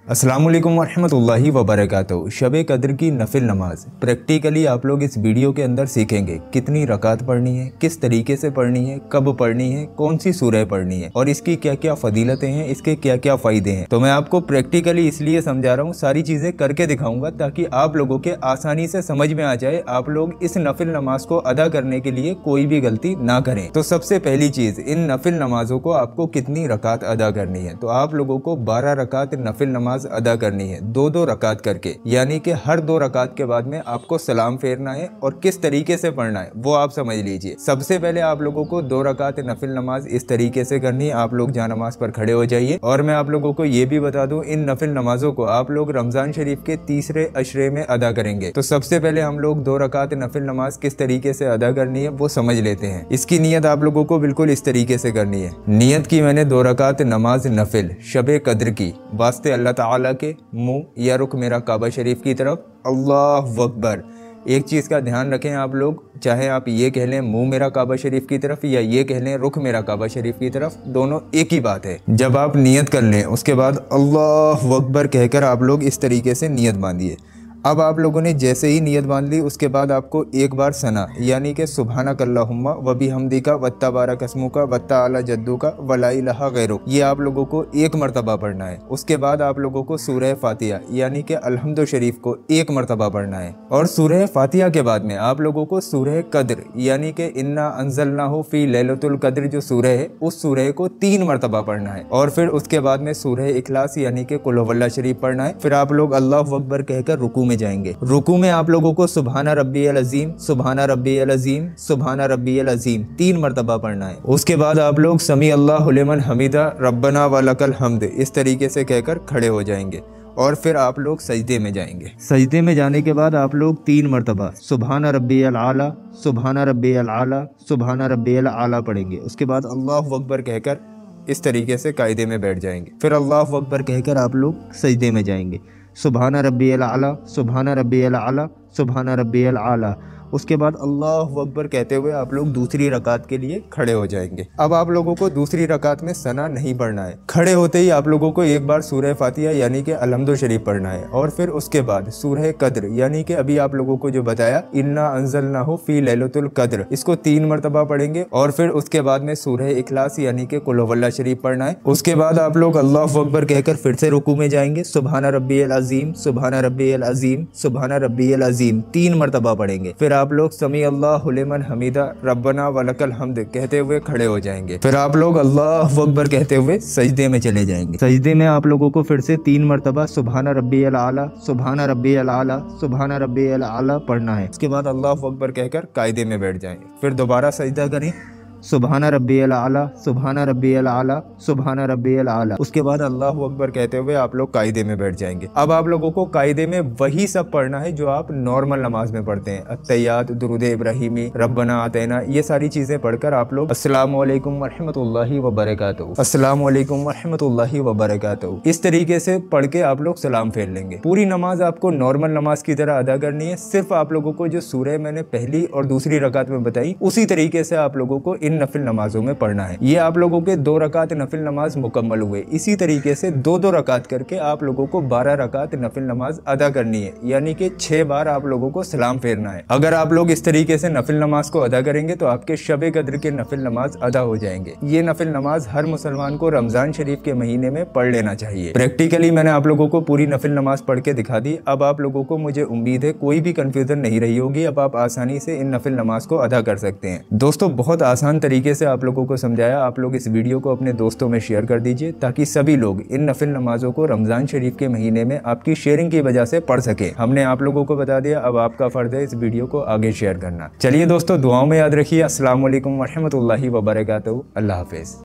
अस्सलामुअलैकुम वरहमतुल्लाहि वबरकातुहू। शब कद्र की नफिल नमाज प्रैक्टिकली आप लोग इस वीडियो के अंदर सीखेंगे कितनी रकात पढ़नी है, किस तरीके से पढ़नी है, कब पढ़नी है, कौन सी सूरह पढ़नी है और इसकी क्या क्या फजीलतें हैं, इसके क्या क्या फ़ायदे हैं। तो मैं आपको प्रैक्टिकली इसलिए समझा रहा हूँ, सारी चीज़ें करके दिखाऊंगा ताकि आप लोगों के आसानी से समझ में आ जाए, आप लोग इस नफिल नमाज को अदा करने के लिए कोई भी गलती ना करें। तो सबसे पहली चीज़, इन नफिल नमाजों को आपको कितनी रकात अदा करनी है। तो आप लोगों को 12 रकात नफिल नमाज अदा करनी है, दो रकात करके, यानी कि हर 2 रकात के बाद में आपको सलाम फेरना है। और किस तरीके से पढ़ना है वो आप समझ लीजिए। सबसे पहले आप लोगों को 2 रकात नफिल नमाज इस तरीके से करनी है। आप लोग जा नमाज पर खड़े हो जाइए। और मैं आप लोगों को ये भी बता दूं, इन नफिल नमाजों को आप लोग रमजान शरीफ के तीसरे अशरे में अदा करेंगे। तो सबसे पहले हम लोग 2 रकात नफिल नमाज किस तरीके से अदा करनी है वो समझ लेते हैं। इसकी नियत आप लोगों को बिल्कुल इस तरीके से करनी है। नियत की मैंने 2 रकात नमाज नफिल शब कद्र की, वास्ते अल्लाह ताला के मुंह या रुख मेरा काबा शरीफ की तरफ, अल्लाह अकबर। एक चीज़ का ध्यान रखें आप लोग, चाहे आप ये कह लें मुंह मेरा काबा शरीफ की तरफ या ये कह लें रुख मेरा काबा शरीफ की तरफ, दोनों एक ही बात है। जब आप नियत कर लें उसके बाद अल्लाह अकबर कहकर आप लोग इस तरीके से नियत बांधिए। अब आप लोगों ने जैसे ही नियत बांध ली उसके बाद आपको एक बार सना यानी कि सुबहानक अल्लाहुम्मा व बिहम्दिका वत्तबारक अस्मुका वत्तआला जद्दुका वला इलाहा गैरुक, ये आप लोगों को 1 मरतबा पढ़ना है। उसके बाद आप लोगों को सूरह फातिहा यानी कि अल्हम्दु शरीफ को 1 मरतबा पढ़ना है। और सूरह फातिहा के बाद में आप लोगों को सूरह कद्र यानी कि इन्ना अंज़लनाहु फी लैलतुल कद्र जो सूरह है उस सूरह को 3 मरतबा पढ़ना है। और फिर उसके बाद में सूरह इखलास यानी कि कुल हुवल्लाह शरीफ पढ़ना है। फिर आप लोग अल्लाहु अकबर कहकर रुकू में जाएंगे। रुकू में आप लोगों को सुबहाना रब्बियल अज़ीम, सुबहाना रब्बियल अज़ीम, सुबहाना रब्बियल अज़ीम 3 मरतबा पढ़ना है। उसके बाद आप लोग समी अल्लाहु लिमन हमीदा रब्बना वलकल हम्द इस तरीके से कहकर खड़े हो जाएंगे। और फिर आप लोग सजदे में जाएंगे। सजदे में जाने के बाद आप लोग 3 मरतबा सुबहाना रब्बियल आला, सुबहाना रब्बियल आला, सुबहाना रब्बियल आला पढ़ेंगे। उसके बाद अल्लाहु अकबर कहकर इस तरीके से कायदे में बैठ जाएंगे। फिर अल्लाहु अकबर कहकर आप लोग सजदे में जाएंगे। सुबहाना रब्बियल आला, सुबहाना रब्बियल आला, सुबहाना रब्बियल आला। उसके बाद अल्लाहु अकबर कहते हुए आप लोग दूसरी रकात के लिए खड़े हो जाएंगे। अब आप लोगों को दूसरी रकात में सना नहीं पढ़ना है। खड़े होते ही आप लोगों को एक बार सूरह फातिहा यानी कि अल्हम्दु शरीफ पढ़ना है। और फिर उसके बाद सूरह कद्र यानी कि अभी आप लोगों को जो बताया इन्ना अंज़लनाहु फी लैलतुल कद्र, इसको 3 मरतबा पढ़ेंगे। और फिर उसके बाद में सूरह इखलास यानी कि कुल हुवल्लाह शरीफ पढ़ना है। उसके बाद आप लोग अल्लाहु अकबर कहकर फिर से रुकू में जाएंगे। सुबहाना रब्बियल अज़ीम, सुबहाना रब्बियल अज़ीम, सुबहाना रब्बियल अज़ीम 3 मरतबा पढ़ेंगे। फिर आप लोग समी अल्लाहु लिमन हमीदा रब्बना वलकल हम्द कहते हुए खड़े हो जाएंगे। फिर आप लोग अल्लाहु अकबर कहते हुए सजदे में चले जाएंगे। सजदे में आप लोगों को फिर से 3 मरतबा सुबहाना रब्बियल आला, सुबहाना रब्बियल आला, सुबहाना रब्बियल आला पढ़ना है। उसके बाद अल्लाहु अकबर कहकर कायदे में बैठ जाएंगे। फिर दोबारा सजदा करें, सुबहाना रब्बियल आला, सुबहाना रब्बियल आला, सुबहाना रब्बियल आला। उसके बाद अल्लाहु अकबर कहते हुए आप लोग कायदे में बैठ जाएंगे। अब आप लोगों को कायदे में वही सब पढ़ना है जो आप नॉर्मल नमाज में पढ़ते हैं। अत्तहियात, दुरूद इब्राहिमी, रब्बना आतैना, ये सारी चीजें पढ़कर आप लोग अस्सलामु अलैकुम वरहमतुल्लाहि वबरकातुहू, अस्सलामु अलैकुम वरहमतुल्लाहि वबरकातुहू इस तरीके से पढ़ के आप लोग सलाम फेर लेंगे। पूरी नमाज आपको नॉर्मल नमाज की तरह अदा करनी है। सिर्फ आप लोगों को जो सूरह मैंने पहली और दूसरी रकात में बताई उसी तरीके से आप लोगों को इन नफिल नमाजों में पढ़ना है। ये आप लोगों के 2 रकात नफिल नमाज मुकम्मल हुए। इसी तरीके से 2 रकात करके आप लोगों को 12 रकात नफिल नमाज अदा करनी है, यानी कि 6 बार आप लोगों को सलाम फेरना है। अगर आप लोग इस तरीके से नफिल नमाज को अदा करेंगे तो आपके शब कद्र के नफिल नमाज अदा हो जाएंगे। ये नफिल नमाज हर मुसलमान को रमजान शरीफ के महीने में पढ़ लेना चाहिए। प्रैक्टिकली मैंने आप लोगों को पूरी नफिल नमाज पढ़ के दिखा दी। अब आप लोगों को मुझे उम्मीद है कोई भी कंफ्यूजन नहीं रही होगी। अब आप आसानी से इन नफिल नमाज को अदा कर सकते हैं। दोस्तों, बहुत आसान तरीके से आप लोगों को समझाया। आप लोग इस वीडियो को अपने दोस्तों में शेयर कर दीजिए ताकि सभी लोग इन नफिल नमाजों को रमजान शरीफ के महीने में आपकी शेयरिंग की वजह से पढ़ सके। हमने आप लोगों को बता दिया, अब आपका फर्ज है इस वीडियो को आगे शेयर करना। चलिए दोस्तों, दुआओं में याद रखिए। अस्सलामु अलैकुम वरहमतुल्लाहि वबरकातुहू। अल्लाह हाफिज।